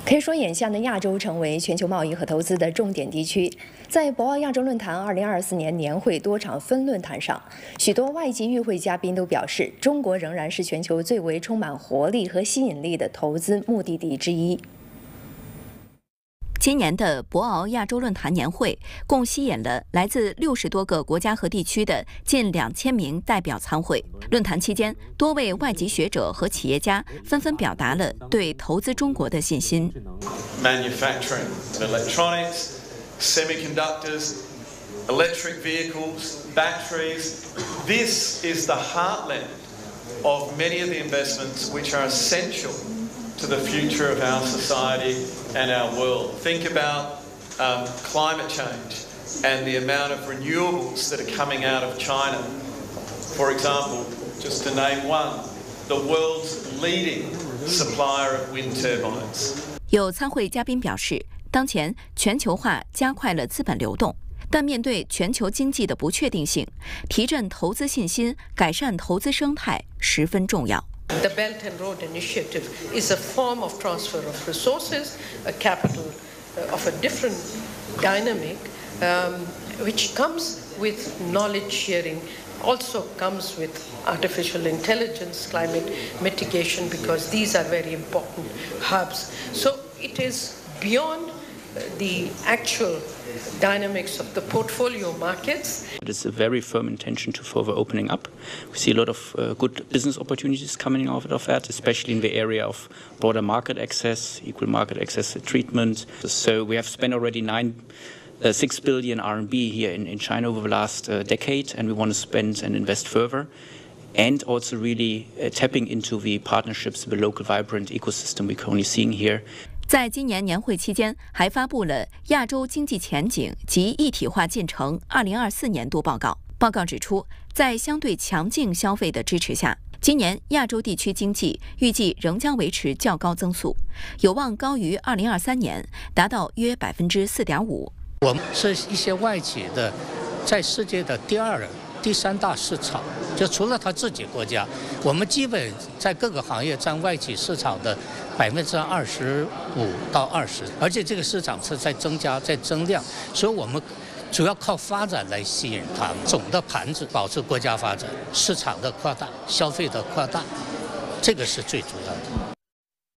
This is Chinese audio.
可以说，眼下呢，亚洲成为全球贸易和投资的重点地区。在博鳌亚洲论坛2024年年会多场分论坛上，许多外籍与会嘉宾都表示，中国仍然是全球最为充满活力和吸引力的投资目的地之一。 今年的博鳌亚洲论坛年会共吸引了来自60多个国家和地区的近2000名代表参会。论坛期间，多位外籍学者和企业家纷纷表达了对投资中国的信心。 Manufacturing, electronics, semiconductors, electric vehicles, batteries. This is the heartland of many of the investments which are essential to the future of our society and our world. Think about climate change and the amount of renewables that are coming out of China. For example, just to name one, the world's leading supplier of wind turbines. 有参会嘉宾表示，当前全球化加快了资本流动，但面对全球经济的不确定性，提振投资信心、改善投资生态十分重要。 The Belt and Road Initiative is a form of transfer of resources, a capital of a different dynamic, which comes with knowledge sharing, also comes with artificial intelligence, climate mitigation, because these are very important hubs. So it is beyond the actual dynamics of the portfolio markets. It is a very firm intention to further opening up. We see a lot of good business opportunities coming out of that, especially in the area of broader market access, equal market access treatment. So we have spent already 6 billion RMB here in China over the last decade, and we want to spend and invest further. And also really tapping into the partnerships, the local vibrant ecosystem we're currently seeing here. 在今年年会期间，还发布了《亚洲经济前景及一体化进程2024年度报告》。报告指出，在相对强劲消费的支持下，今年亚洲地区经济预计仍将维持较高增速，有望高于2023年，达到约4.5%。 我们是一些外企的，在世界的第2、第3大市场，就除了他自己国家，我们基本在各个行业占外企市场的25%到20%，而且这个市场是在增加、在增量，所以我们主要靠发展来吸引它。总的盘子保持国家发展、市场的扩大、消费的扩大，这个是最主要的。